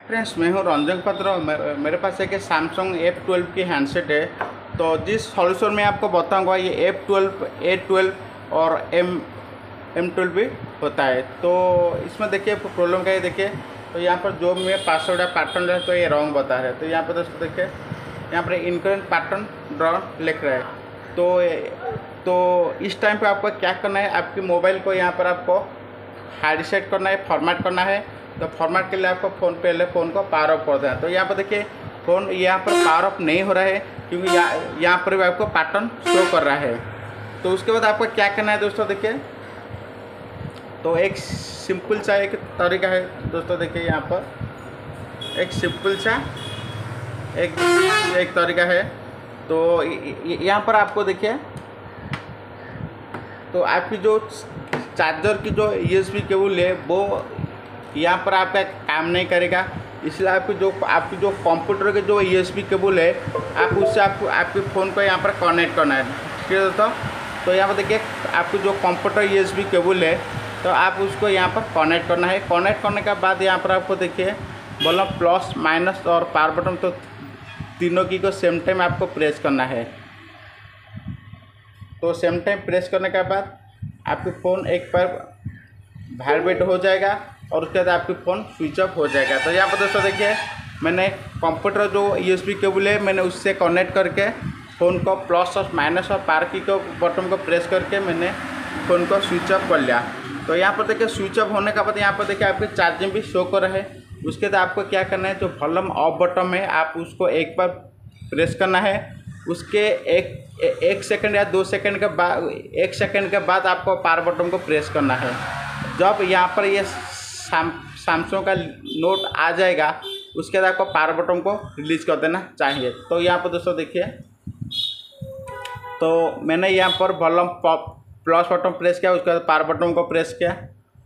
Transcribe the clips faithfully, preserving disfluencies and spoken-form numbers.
Friends, मैं हूं रंजन पत्र। मेरे पास एक सैमसंग एफ ट्वेल्व की हैंडसेट है। तो जिस सॉल्यूशन में आपको बताऊंगा ये एफ ट्वेल्व, ए ट्वेल्व और एम एम ट्वेल्व भी होता है। तो इसमें देखिए प्रॉब्लम क्या है, देखिए तो यहाँ पर जो मैं पासवर्ड है पैटर्न है तो ये रॉन्ग बता रहा है। तो यहाँ पर दोस्तों देखिए यहाँ पर इनकरेक्ट पैटर्न ड्रॉ लिख रहा है। तो तो इस टाइम पे आपको क्या करना है, आपकी मोबाइल को यहाँ पर आपको हार्ड रीसेट करना है, फॉर्मेट करना है। तो फॉर्मेट के लिए आपको फ़ोन पहले फ़ोन को पावर ऑफ कर देना है। तो यहाँ पर देखिए फ़ोन यहाँ पर पावर ऑफ नहीं हो रहा है क्योंकि यहाँ यहाँ पर भी आपको पैटर्न शो कर रहा है। तो उसके बाद आपको क्या करना है दोस्तों, देखिए तो एक सिंपल सा एक तरीका है दोस्तों। देखिए यहाँ पर एक सिंपल सा एक एक तरीका है। तो यहाँ पर आपको देखिए तो आपकी जो चार्जर की जो यूएसबी केबल है वो यहाँ पर आपका काम नहीं करेगा। इसलिए आपकी जो आपकी जो कंप्यूटर के जो यूएसबी केबल है आप उससे आपको आपके फ़ोन को यहाँ पर कनेक्ट करना है। ठीक है दोस्तों। तो यहाँ पर देखिए आपकी जो कंप्यूटर यूएसबी केबल है तो आप उसको यहाँ पर कनेक्ट करना है। कनेक्ट करने के बाद यहाँ पर आपको देखिए बोला प्लस माइनस और पावर बटन, तो तीनों की को सेम टाइम आपको प्रेस करना है। तो सेम टाइम प्रेस करने के बाद आपके फ़ोन एक बार वाइब्रेट हो जाएगा और उसके बाद आपकी फ़ोन स्विच ऑफ हो जाएगा। तो यहाँ पर दोस्तों देखिए मैंने कंप्यूटर जो यूएसबी केबल है मैंने उससे कनेक्ट करके फ़ोन को प्लस और माइनस और पावर की को बटन को प्रेस करके मैंने फ़ोन को स्विच ऑफ कर लिया। तो यहाँ पर देखिए स्विच ऑफ होने के बाद यहाँ पर देखिए आपकी चार्जिंग भी शो कर रहा है। उसके बाद आपको क्या करना है, जो वॉल्यूम ऑफ बटन है आप उसको एक बार प्रेस करना है। उसके एक एक सेकंड या दो सेकंड के बाद एक सेकंड के बाद आपको पावर बटन को प्रेस करना है। जब यहाँ पर ये सैमसंग का नोट आ जाएगा उसके बाद आपको पावर बटन को रिलीज़ कर देना चाहिए। तो यहाँ पर दोस्तों देखिए तो मैंने यहाँ पर वॉल्यूम प्लस बटन प्रेस किया, उसके बाद पावर बटन को प्रेस किया।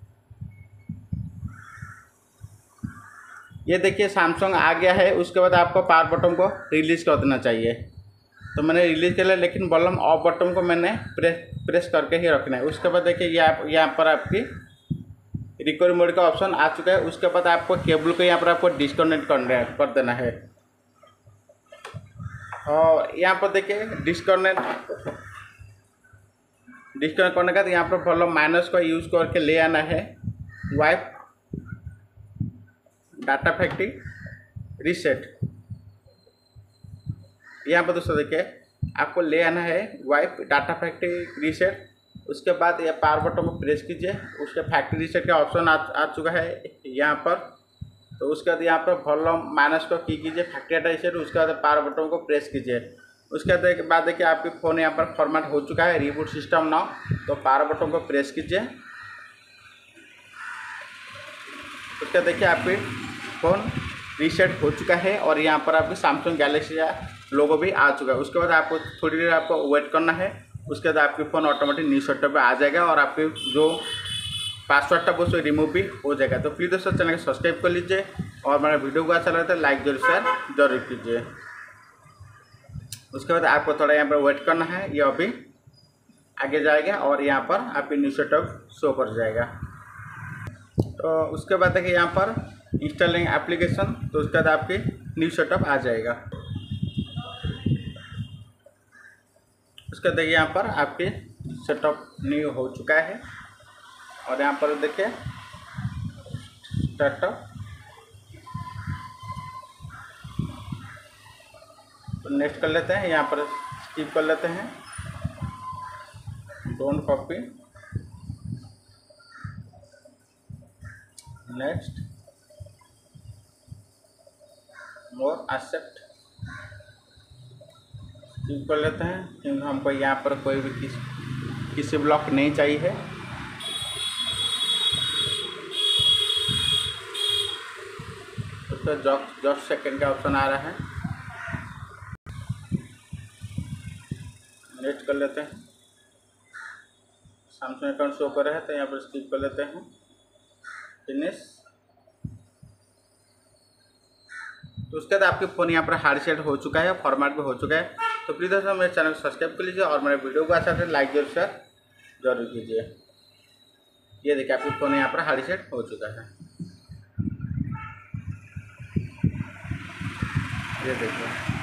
ये देखिए सैमसंग आ गया है। उसके बाद आपको पावर बटन को रिलीज़ कर देना चाहिए। तो मैंने रिलीज़ कर लिया, लेकिन वॉल्यूम ऑफ बटन को मैंने प्रेस प्रेस करके ही रखना है। उसके बाद देखिए यहाँ यहाँ पर आपकी रिकवरी मोड का ऑप्शन आ चुका है। उसके बाद आपको केबल को यहाँ पर आपको डिस्कनेक्ट करना कर देना है। और यहाँ पर देखिए डिस्कनेक्ट डिस्कनेक्ट करने के बाद यहाँ पर वॉल्यूम माइनस का यूज़ करके ले आना है वाइप डाटा फैक्ट्री रीसेट। यहाँ पर दोस्तों देखिए आपको ले आना है वाइप डाटा फैक्ट्री रीसेट। उसके बाद ये पावर बटन को प्रेस कीजिए, उसके फैक्ट्री रीसेट का ऑप्शन आ, आ चुका है यहाँ पर। तो उसके बाद यहाँ पर वॉल्यूम माइनस को की कीजिए फैक्ट्री डाटा रीसेट। उसके बाद पावर बटन को प्रेस कीजिए। उसके बाद देखिए आपके फ़ोन यहाँ पर फॉर्मेट हो चुका है रिबूट सिस्टम नाउ। तो पावर बटन को प्रेस कीजिए। उसके देखिए आपके फ़ोन रीसेट हो चुका है और यहाँ पर आपकी सैमसंग गैलेक्सी का लोगो भी आ चुका है। उसके बाद आपको थोड़ी देर आपको वेट करना है। उसके बाद आपके फ़ोन ऑटोमेटिक न्यू सेटअप पे आ जाएगा और आपके जो पासवर्ड था वो उससे रिमूव भी हो जाएगा। तो प्लीज़ दोस्तों चैनल को सब्सक्राइब कर लीजिए और मेरा वीडियो को अच्छा लगता है लाइक जरूर शेयर जरूर कीजिए। उसके बाद आपको थोड़ा यहाँ पर वेट करना है, ये अभी आगे जाएगा और यहाँ पर आपकी न्यू सेटअप शो कर जाएगा। तो उसके बाद देखिए यहाँ पर इंस्टॉलिंग एप्लीकेशन, तो उसके बाद आपकी न्यू सेटअप आ जाएगा। उसके देखिए यहाँ पर आपके सेटअप न्यू हो चुका है और यहाँ पर देखिए स्टार्टअप। तो नेक्स्ट कर लेते हैं, यहाँ पर स्किप कर लेते हैं, don't copy, next, more, accept, skip कर लेते हैं क्योंकि हमको यहाँ पर कोई भी किस किसी ब्लॉक नहीं चाहिए है। तो जस्ट जस्ट सेकेंड का ऑप्शन आ रहा है, नेक्स्ट कर लेते हैं। सैमसंग अकाउंट शो कर रहा है तो यहाँ पर स्किप कर लेते हैं, फिनिश। तो उसके बाद आपके फ़ोन यहाँ पर हार्ड सेट हो चुका है, फॉर्मेट भी हो चुका है। तो प्लीज़ दोस्तों मेरे चैनल को सब्सक्राइब कर लीजिए और मेरे वीडियो को अच्छा से लाइक जरूर शेयर जरूर कीजिए। ये देखिए आपके फ़ोन यहाँ पर हार्ड सेट हो चुका है। ये देखो।